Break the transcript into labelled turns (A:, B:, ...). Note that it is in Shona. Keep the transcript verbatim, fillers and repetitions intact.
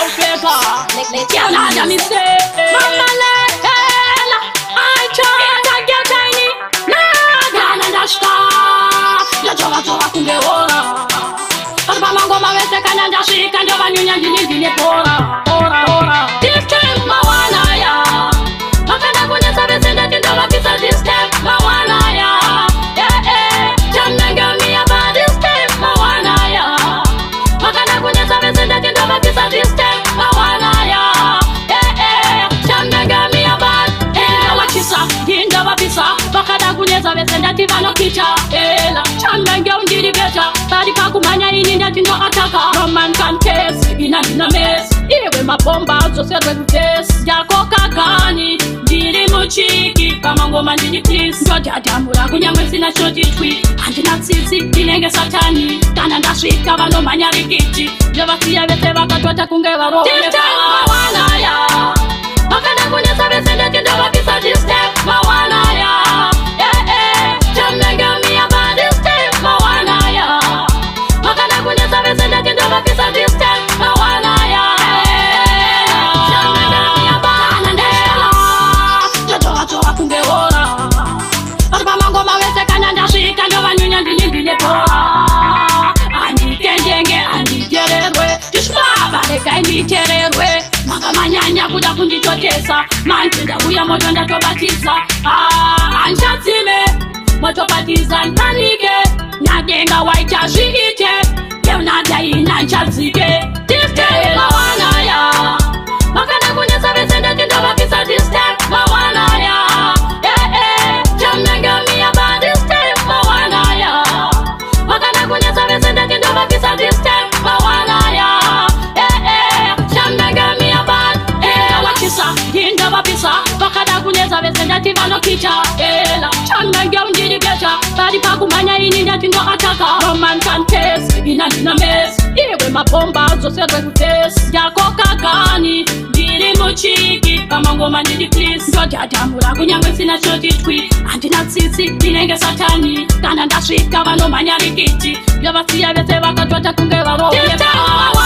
A: upeka Kianada mi se Mama lehela Aicha Tagia taini Nagana ndashka Yajoga joga kungeora Parba mangoma wese kananda shika Njova nyunya njini njini pora Ora ora Tiftem mawana ya Makana kunye sabe sende tindova pisa distem mawana ya Yeah eh Jamnanga mi aba distem mawana ya Makana kunye sabe sende tindova pisa distem mawana ya Yeah eh Jamnanga mi aba Eh wachisa Tindova pisa Makana kunye sabe sende tivano kicha Ela Jamnanga undiri beta Badi kakumanya ini ndatindo ataka Roman contest Ina ina mess Iwe mabomba Zosedwe kutest Yako kakani Ndiri muchiki Kama ngoma ndini please Ndo dadamura Kunyamwe sina shoti twi Andina tsitsi Inenge satani Kana ndashika Vano manyarikiti Jovasiya vese Vakatwata kunge varo Tiftem mawana ya Makana kunyesa vese Ndetindo vapisa distem mawana ya Eh eh Jamnanga miya ba distem mawana ya Makana kunyesa vese Ndetindo vapisa distem mawana ya Nditererwe makamanyanya kuda kundichotesa manje ndauya moto ndatobatiza ah anchatsime motobatiza ntanike nyadenga waita zviite yeunada ina nchadzike Tiftem mawana ya makana kunyesa vese ndetindovapisa Tiftem mawana ya eh eh Jamnanga miya ba Tiftem mawana ya makana kunyesa vese ndetindovapisa Tiftem mawana ya Yinda vapisa Vakada kunyeza vese ndati vano kicha Ela Chandangia undiri beta Badi pakumanya ini ndati ndo ataka Roman contest Ina nina mess Iwe mabomba Zosedwe kutest Yako kakani Ndiri muchiki Kama ngoma ndiri please Ndo dadamura Kunyamwe sina shoti twi Andina tsitsi Inenge satani Kana ndashika Vano manyarikiti Jovasiya vese Vakatwata kunge varo Tiftem